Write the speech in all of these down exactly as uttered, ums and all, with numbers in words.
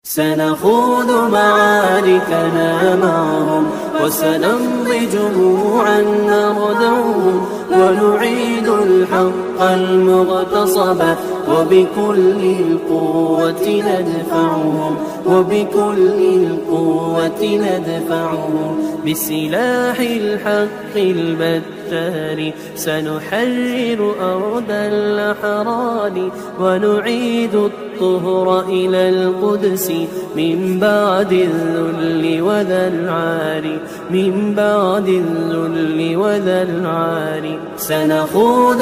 سنخوض معاركنا معهم وسنمضي جموعا نردعهم ونعيد الحق المغتصب وبكل القوة ندفعهم وبكل القوة ندفعهم بسلاح الحق البتار سنحرر أرض الأحرار ونعيد الطهر إلى القدس من بعد الذل وذا العار من بعد الذل وذا العار سنخوض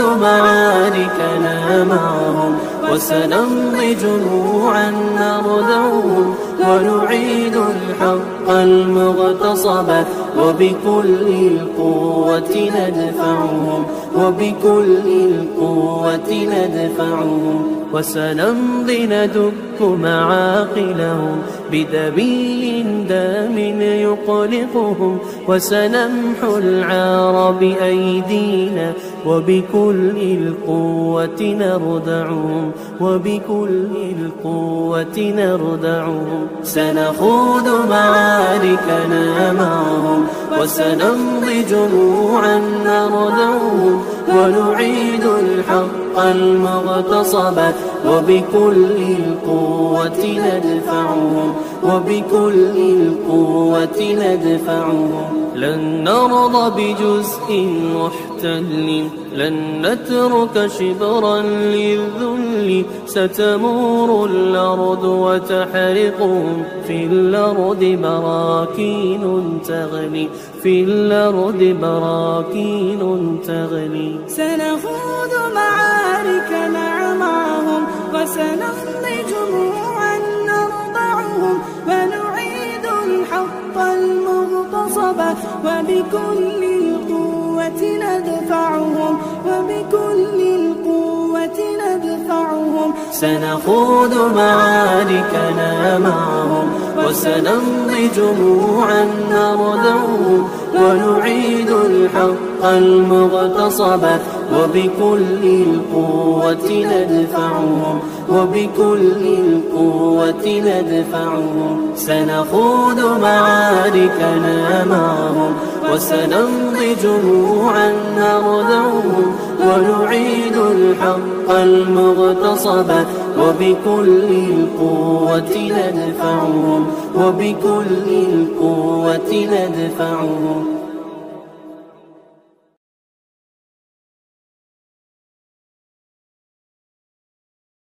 معاركنا معهم وسنمضي جموعا نردعهم ونعيد الحق المغتصب وبكل القوة ندفعهم وبكل القوة ندفعهم وسنمضي ندك معاقلهم بدبيل دام يقلقهم وسنمحو العار بأيدينا وبكل القوة نردعهم وبكل القوة نردعهم سنخوض معاركنا معهم وسنمضي جموعا نردعهم ونعيد الحق المغتصب وبكل القوة ندفعهم وبكل القوة ندفعهم لن نرضى بجزء محتل لن نترك شبرا للذل ستمور الأرض وتحرقهم في الأرض براكين تغلي في الأرض براكين تغلي سنخوض معاركنا معهم وسنمضي جموعا نرضعهم ونعيد الحق المغتصب وبكل القوة ندفعهم وبكل القوة ندفعهم سنخوض معاركنا معهم وسنمضي جموعا نردعهم ونعيد الحق المغتصب وبكل القوة ندفعهم وبكل القوة ندفعهم سنخوض معاركنا معهم وسنمضي جموعا نردعهم ونعيد الحق المغتصب وبكل القوة ندفعهم وبكل القوة ندفعهم